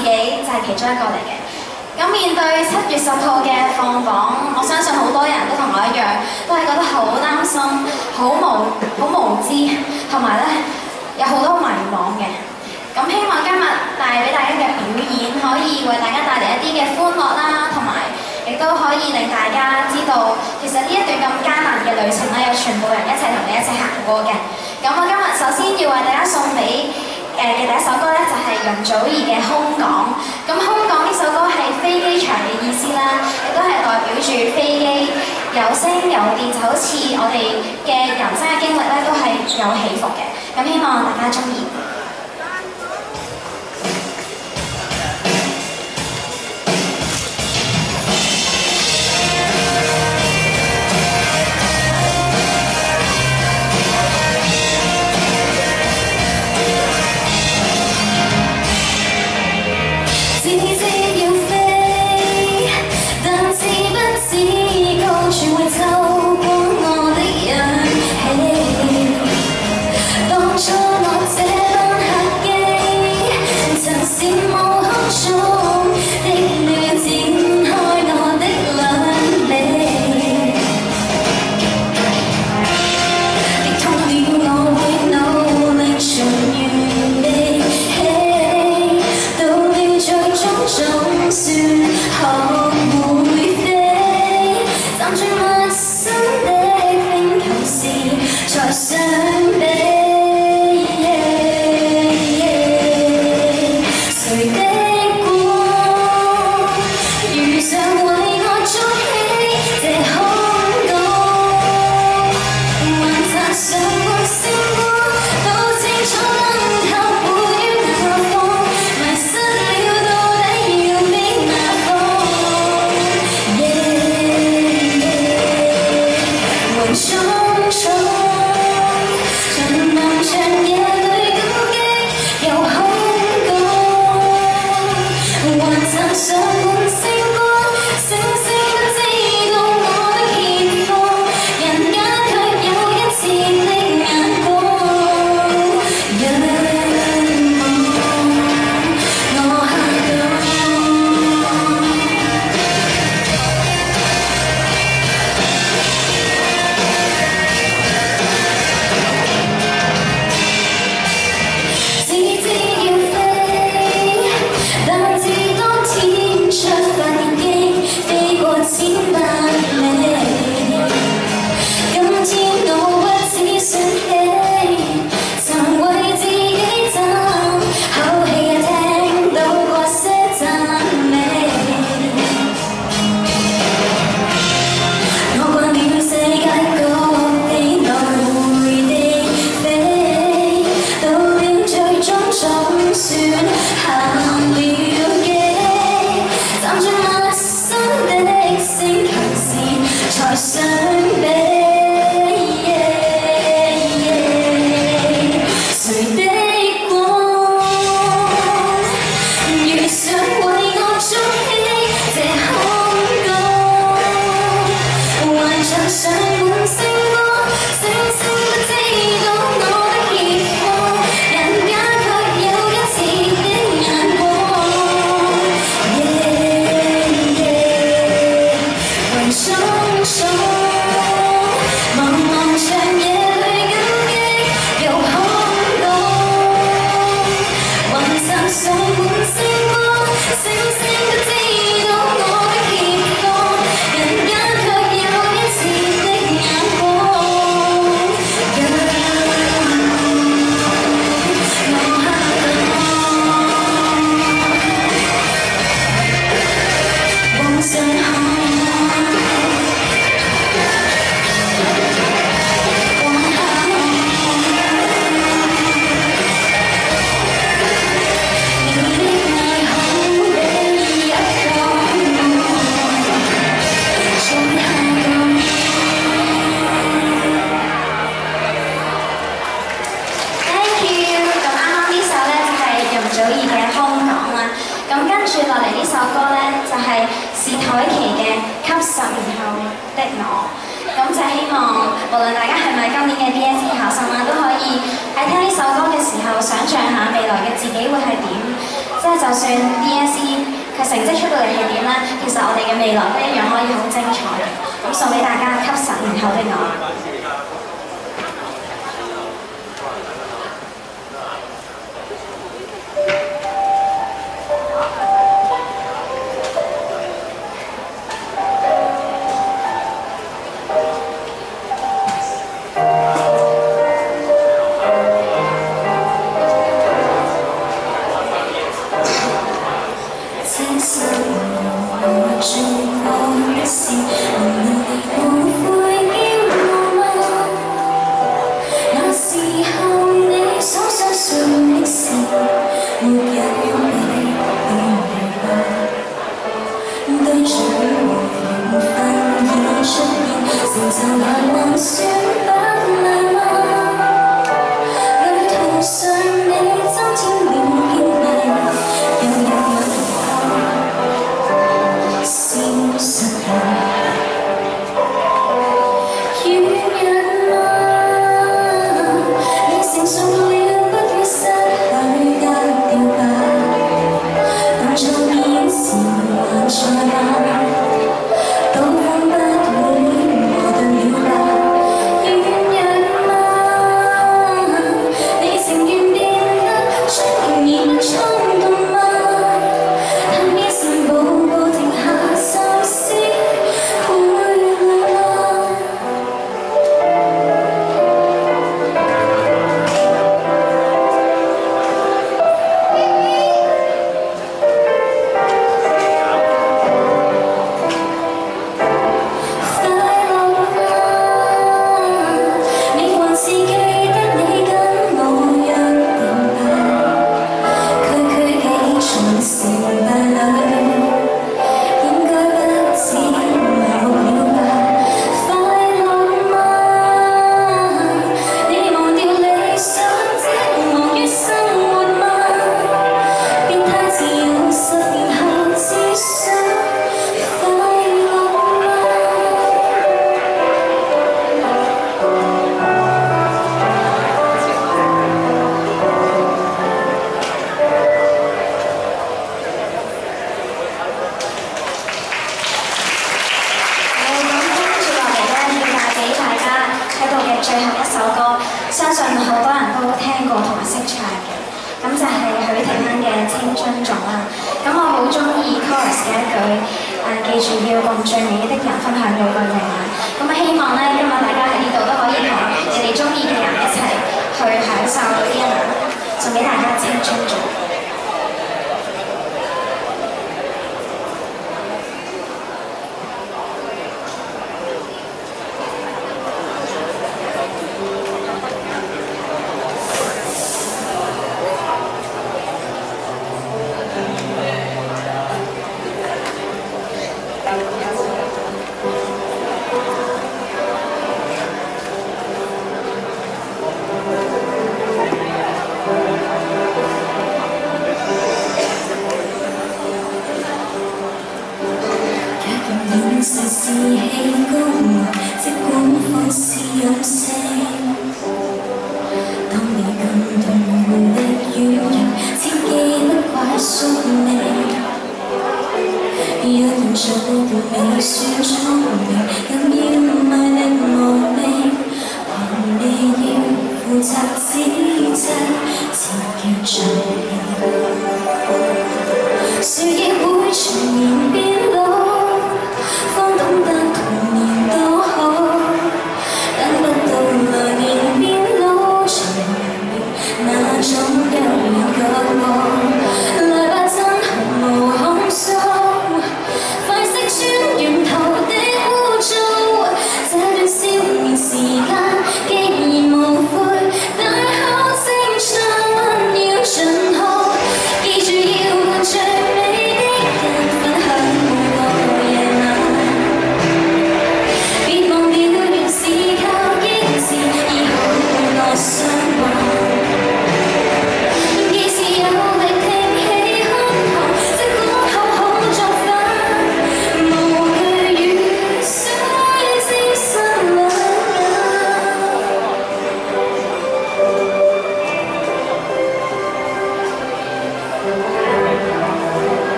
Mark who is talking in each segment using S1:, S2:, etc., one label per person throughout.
S1: 己就係其中一個嚟嘅。咁面對7月10號嘅放榜，我相信好多人都同我一樣，都係覺得好擔心、好無知，同埋咧有好多迷惘嘅。咁希望今日帶俾大家嘅表演，可以為大家帶嚟一啲嘅歡樂啦，同埋亦都可以令大家知道，其實呢一段咁艱難嘅旅程咧，有全部人一齊同你一齊行過嘅。咁我今日首先要為大家送俾嘅第一首歌咧，就係容祖兒嘅《空港》。咁《空港》呢首歌係飛機場嘅意思啦，亦都係代表住飛機有升有跌，就好似我哋嘅人生嘅經歷咧，都係有起伏嘅。咁希望大家鍾意。咁就希望無論大家係咪今年嘅 DSE 考生啦，都可以喺聽呢首歌嘅時候，想像下未來嘅自己會係點。 即係就算 DSE 佢成績出到嚟係點咧，其實我哋嘅未來都一樣可以好精彩嘅。咁送俾大家給10年後的我。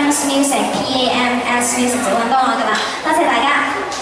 S1: Pams Music PAMS Music 就揾到我㗎啦，多謝大家。